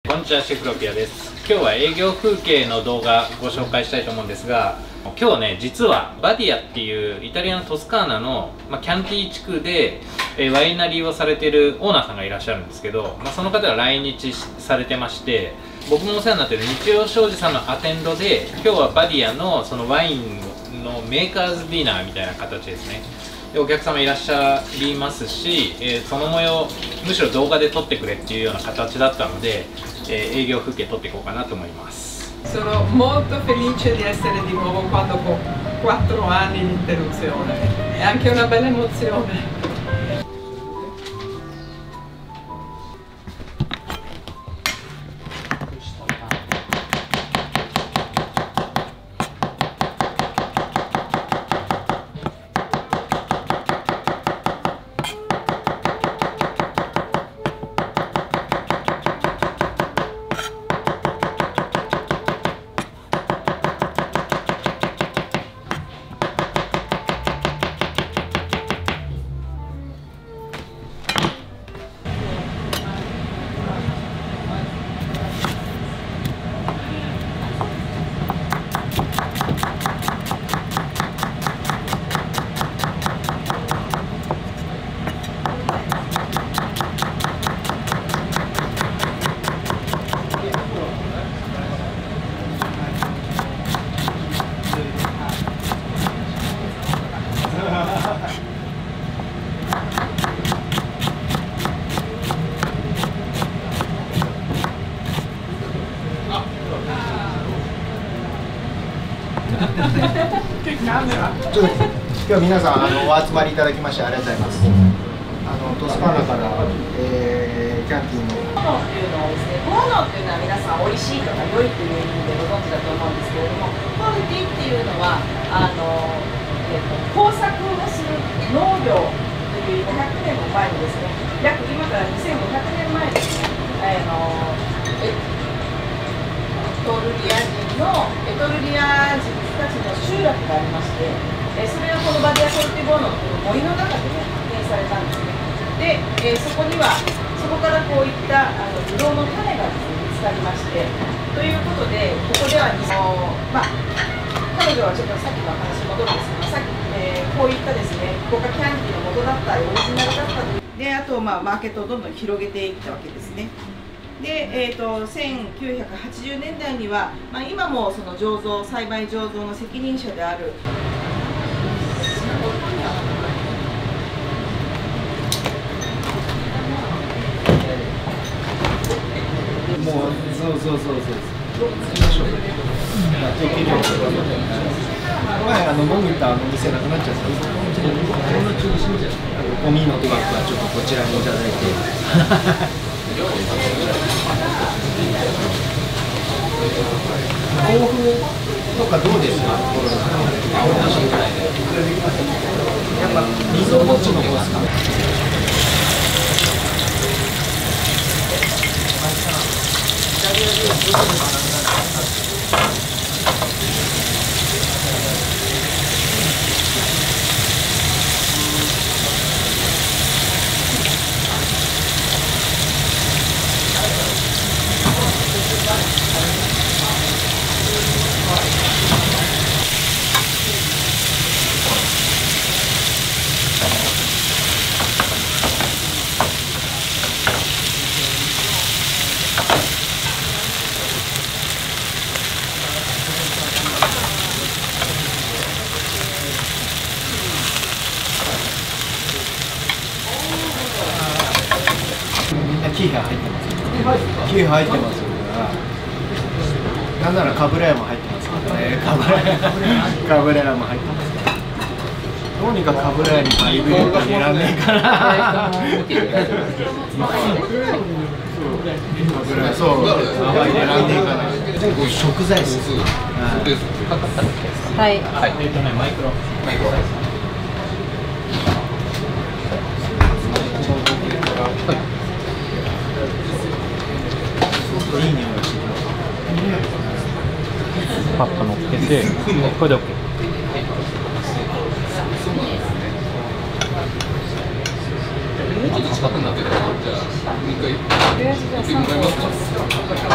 こんにちは、シェフロピアです。今日は営業風景の動画ご紹介したいと思うんですが、今日ね、実はバディアっていうイタリアのトスカーナの、キャンティ地区でワイナリーをされているオーナーさんがいらっしゃるんですけど、その方が来日されてまして、僕もお世話になっている日曜商事さんのアテンドで、今日はバディアのそのワインのメーカーズディナーみたいな形ですね。でお客様いらっしゃいますし、その模様むしろ動画で撮ってくれっていうような形だったので、営業風景撮っていこうかなと思います。 Sono molto felice di essere di nuovo qua dopo 4 anni di interruzione. È anche una bella emozione. ちょっと今日皆さんお集まりいただきましてありがとうございます。トスカーナから、キャンティのモノっていうのをですね、モノっていうのは皆さん美味しいとか良いという意味でご存知だと思うんですけれども、モルティっていうのは耕作をする農業という500年も前にですね、約今から2500年前ですね、エトルリア人たちの集落がありまして、それがこのバディア・コルティボーノという森の中でね、発見されたんですね。で、そこからこういったブドウの種がですね、見つかりまして、ということで、ここでは彼女はちょっとさっきの話に戻るんですけど、こういったですね、ここがキャンティの元だった、オリジナルだったという。で、あとマーケットをどんどん広げていったわけですね。で、1980年代には、今もその栽培醸造の責任者であるもうそう前飲んだ店なくなっちゃったんですけど、ゴミのトラックはちょっとこちらにいただいて豆腐とかどうですか？やっぱ味噌こっちの方ですか？キーが入ってます。キー入ってますから、なんならカブレラも入ってますからね。カブレラも入ってます。どうにかカブレラにハイブリッドに選んでいいかな。そう、選んでいいかな。食材です。 はい。 マイクロ。いい匂いがしてきます。パッと乗っけて、これで OK。 ちょっと近くなってたら、じゃあ、もう一回、行ってもらえますか。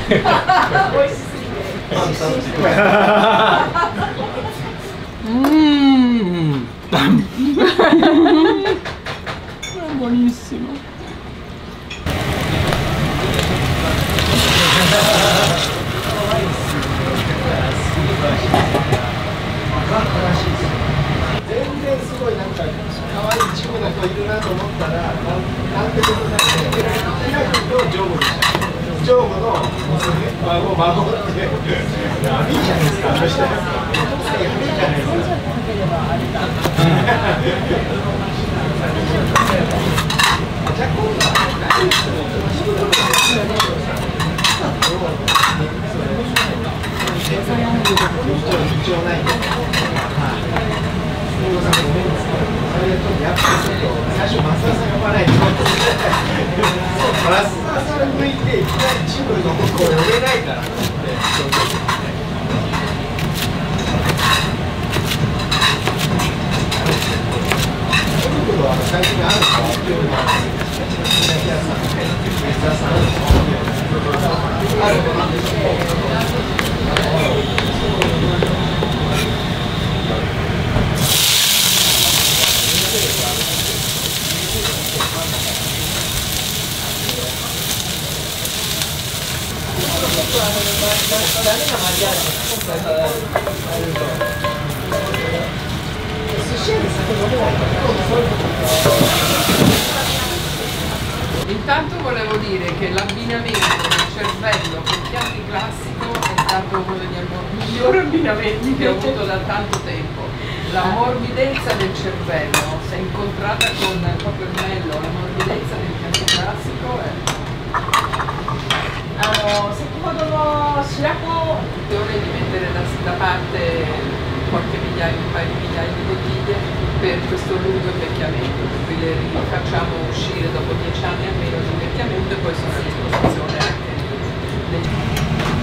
美味しすぎて。 Buonissimo. Intanto volevo dire che l'abbinamento del cervello con il Chianti classico è stato uno degli migliori abbinamenti che ho avuto da tanto tempo. La morbidezza del cervello, se incontrata con proprio il mello, la morbidezza del Chianti classico è... 先ほどの白子 Dovrei di mettere da parte qualche migliaio, un paio di migliaia di bottiglie per questo lungo invecchiamento, per cui le rifacciamo uscire dopo 10 anni almeno di invecchiamento e poi sono a disposizione anche dei...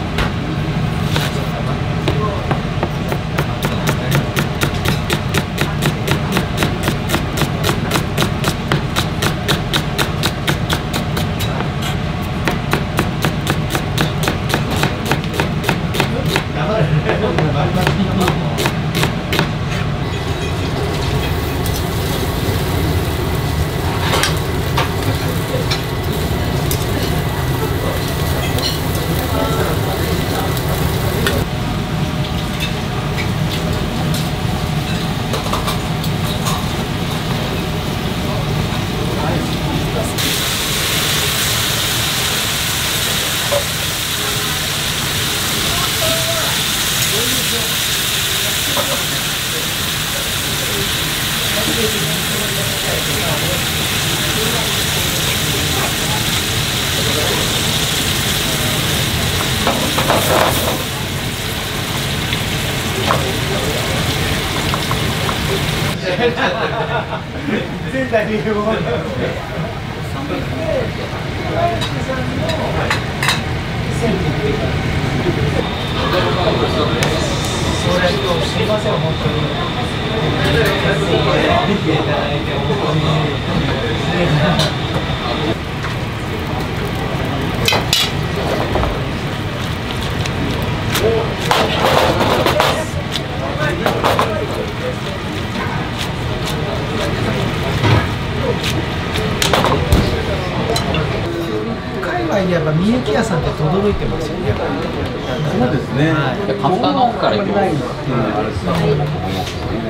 海外でやっぱみゆき屋さんって轟いてますよね。 そうですね。 カウンターの奥から行くのないっていうのがあると思いますね。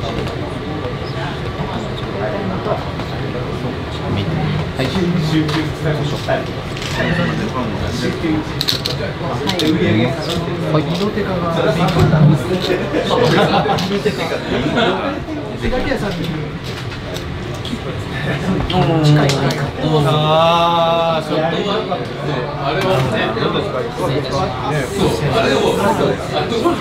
はい、 集中したいことしたい。 色手が勉強なんですね。色手が屋さんに近いかああ、そう。あれはね、どうですか。そう、あれを。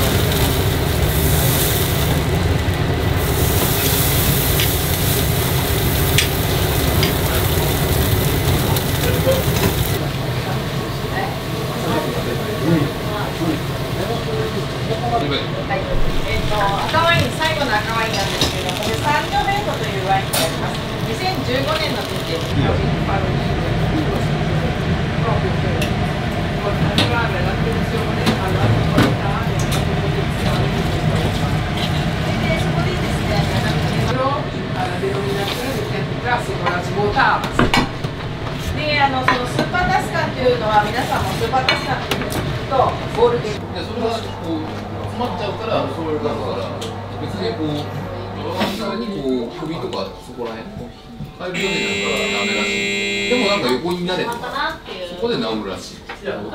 こ 2015年の時点で proprio per attrarre l'attenzione alla qualità e al potenziale di questa uva. でそこでですね、 Alla denominazione del Chianti Classico, la svuotava. でそのスーパータスカンというのは皆さんもスーパータスカンというとゴールデンいやそれはこう詰まっちゃうからそういうだから別にこう下にこう首とかそこら辺入るようになるからダメらしい。でもなんか横になれとかそこで治るらしい。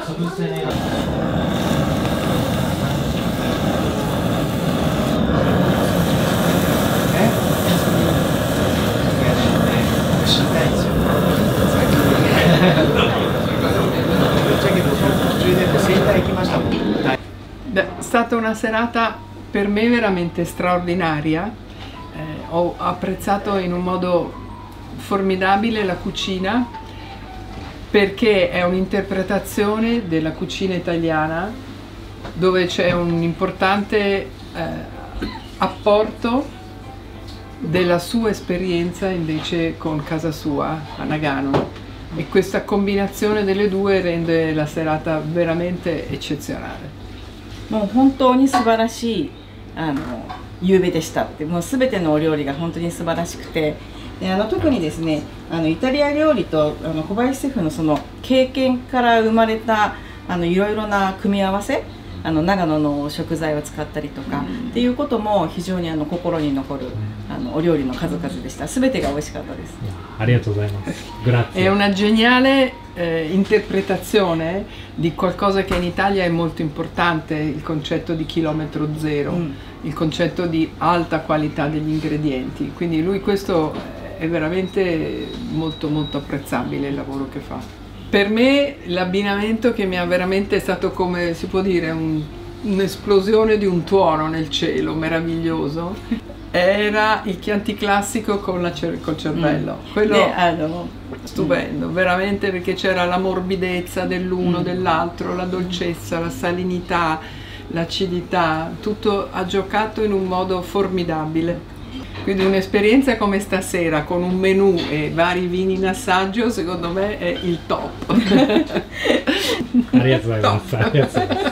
知りたいんですよ。 È stata una serata per me veramente straordinaria. Ho apprezzato in un modo formidabile la cucina perché è un'interpretazione della cucina italiana dove c'è un importante apporto della sua esperienza invece con casa sua a Nagano, e questa combinazione delle due rende la serata veramente eccezionale. もう本当に素晴らしい夕べでしたって、もうすべてのお料理が本当に素晴らしくて、で特にですねイタリア料理と小林シェフのその経験から生まれたいろいろな組み合わせ、長野の食材を使ったりとか、っていうことも非常に心に残るお料理の数々でした。すべてが美味しかったです。 ありがとうございます。Grazie. È una geniale interpretazione di qualcosa che in Italia è molto importante, il concetto di chilometro zero, il concetto di alta qualità degli ingredienti. Quindi lui questo è veramente molto molto apprezzabile il lavoro che fa. Per me l'abbinamento che mi ha veramente stato, come si può dire, un'esplosione di un tuono nel cielo meraviglioso era il Chianti Classico con col cervello. Quello stupendo, veramente, perché c'era la morbidezza dell'uno, dell'altro, la dolcezza, la salinità, l'acidità, tutto ha giocato in un modo formidabile. Quindi un'esperienza come stasera con un menù e vari vini in assaggio secondo me è il top. ありがとうございます。